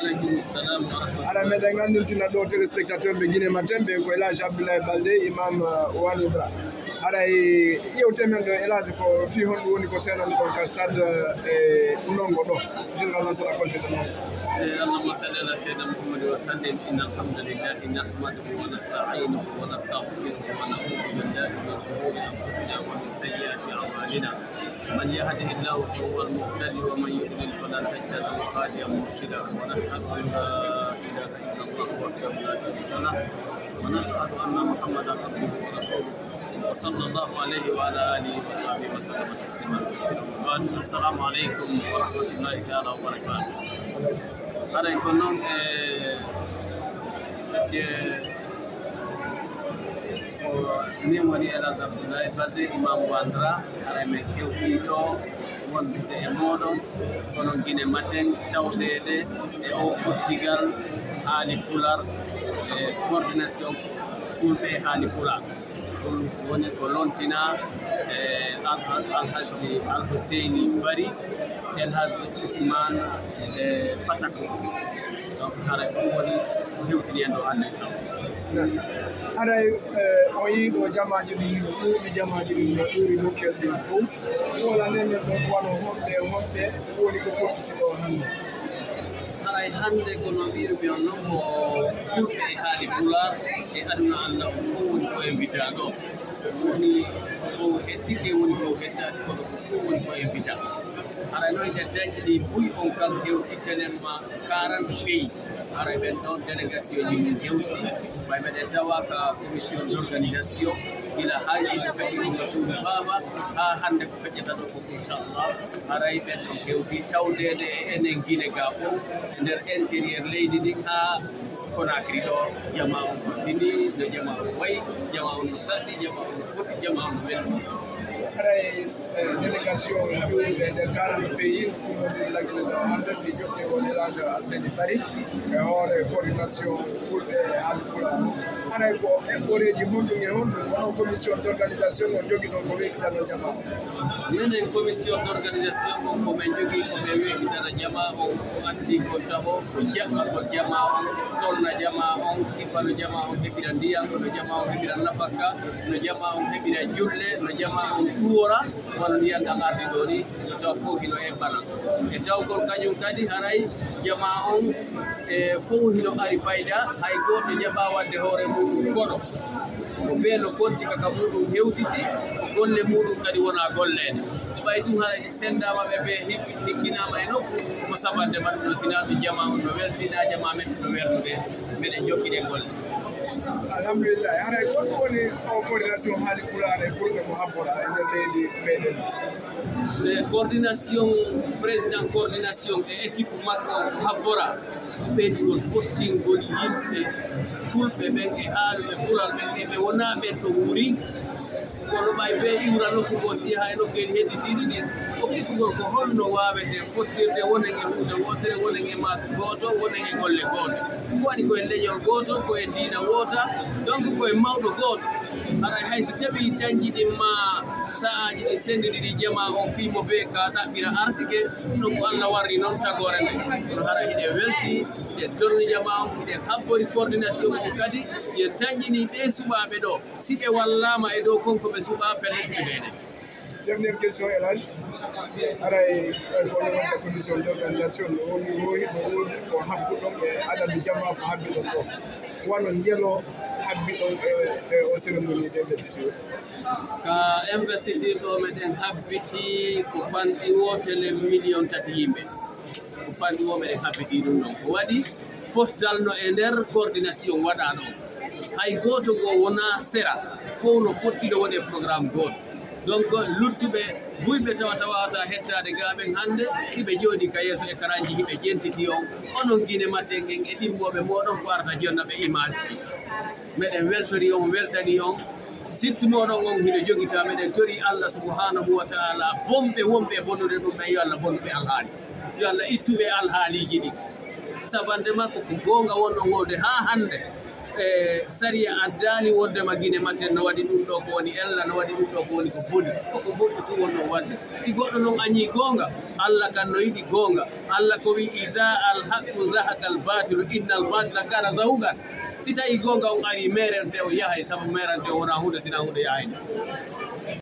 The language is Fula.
Alaikum salam wa rahmatullah. Ara me dangan nultina do téléspectateur be Guinée Matin be ko Elage Abdoulaye Baldé imam Wanidra. Ara yow temen do Elage ko fi hon woni ko senan ko ka stade nongo do général Lansana Conté do اللهم صل على سيدنا محمد وسلم ان الحمد لله نحمده ونستعينه ونستغفره ونعوذ بالله من شرور انفسنا ومن سيئات اعمالنا من يهده الله فهو المهتدي ومن يضلل فلن تجد له هاديا مرشدا ونشهد ان لا اله الا الله وحده لا شريك له ونشهد ان محمدا عبده ورسوله وصلى الله عليه وعلى اله وصحبه وسلم تسليما كثيرا. السلام عليكم ورحمه الله تعالى وبركاته. Ara ko non monsieur ni woni Elage Abdoulaye Baldé imam Wandra ara me kewtiɗo wondude e moɗon kono Guinée Matin tawdede e o fottigal haali pular e coordination fulɓe e haali pular ɗum woni ko lontina e alhaji Alhuseyni Bari Elhaji Ousmane Fatako donc haray ɗum woni hewtini en ɗo hannde taw haray o yii ɗo jamaji ɗi ɗuuɗi jamaji ɗi no ɗuuri nokkel ɗin fof wala nenen ɗon wano honɓe woni ko fottiti ɗo hannde haray hannde kono mbirmi on noon ko fulɓe e haali pular e aduna Allah fof woni ko invita ɗo woni ko heddiɓe woni ko heddaki kono ko fof woni ko invita haray noon nde dañƴi ɗi buy on kan hewtittenen ma 40 pays haray ɓen ɗon délégation ji min hewti way meɗen tawa ka commission d' organisation gila haajiɓe feƴƴi ɗum suudu baaba ha hannde ko feƴƴata ɗo fof inchallah haray ɓen ɗon hewti tawdede e enen guine ga fof nder intérieur leydi ndin ha Conakry ɗo jama on kontini no jama on wayi jama on no saɗɗi jama on no foti jama on no welti haray délégation juuɗe nder 40 pays tummodir lagre ɗo hannde ɗi joɓɓi on Elage Alseyni Bari e hoore coordination fulɓe e haalpula haray ko eɓɓoreji honɗum e honɗum wono commission d' organisation o jogui ɗon ko weytitano jama minen commission d' organisation on komin jogui koɓe weytitana jama on ko atti ko taho ko jaɓɓa ko jama on tolna jama on kippano jama on heɓira ndiyam no jama on heɓira nafakka no jama on heɓira julle no jama on ɗuwora wono ndiyan ɗan ardi ɗo ni no taw fof hino e bana e tawgol kañum kadi haray jama on e fof hino ari fayda hay goto jaɓa wadde hoore muɗum koɗo ko beelo konti kaka muɗum hewtiti ko golle muɗum kadi wona gollede ɓay tum haray si sendama ɓe ɓe higginama e nokku ko sabande mbaɗ ɗo sinaɓe jama on no weltina jama men no werdude mbeɗen jokkiɗe golle alhamdulillah haray goɗɗo woni o coordination haali pulare fulɓe mo habbora e nder leydi meɗen coordination président coordination e équipe makko habbora ɓeydigol fottingol yimɓe fulɓe ɓen e haaluɓe pural ɓen e ɓe wona ɓen ɗo wuuri kono ɓay ɓe iwra nokku go si ha e nokkeli hedditiɗi ɗin o kikkugol ko holno wawete fottirde wonen e hunde wotere wonen e mak goto wonen e golle goto ko waɗi koye leñol goto koye diina wota donc koye mawɗo goto haray hayso tawi dañƴiɗimma saahaji ɗi sendiɗi ɗi jama on fimo be ka ɗaɓɓira arsike ɗum ko Allah warri noon tagore nde kono hara hiɗe welti ɗe torni jama on hiɗen habbori coordination on kadi ye dañƴini ɓe suɓaɓe ɗo si ɓe wallama e dow konko ɓe suɓa pelletɓe ɗeɗe dernière question Elage haray ko wonta commission d' organisation no woni woyi no woni ko habbuɗon e adadu jama ko habbiɗon ɗo wano njelo habbiɗon e o cérémonie d' investiture ka investiture ɗo meɗen habbiti ko fanɗi wotele 3 millions yimɓe ko fanɗi wo meɗen habbiti ɗum ɗon ko waɗi pottalno e nder coordination waɗa ɗon hay goto go wona sera fof no fottiɗo woni e programme goto donc luttuɓe buyɓe tawata hettade gaɓen hannde hiɓe jooɗi ka yeeso e karaji hiɓe jentiti on onon Guinée Matin en e ɗimmoɓe moɗon ko arata jonna ɓe image ɗi meɗen weltori on weltani on sittumoɗon on hiɗo joguita meɗen tori Allah subhanahu wa taala bomɓe wonɓe bonnude ɗum ɓe yo Allah bonnuɓe alhaali yo Allah ittuɓe alhaaliji ɗi sabande makko ko gonga wonno wonde ha hannde sariya addani wonde magine maten no waɗi ɗum ɗo ko woni ella no waɗi ɗum ɗo ko woni ko boni koko boɗɗo tu wonno wadde si goɗɗo noon añi gonga Allah kan no yiɗi gonga Allah ko wi idha al haqqu zahaka al batilu inna al batila kana zahuqan si tawi gonga on ari merente o yahay sabu merante wona hunde sina hunde yahayde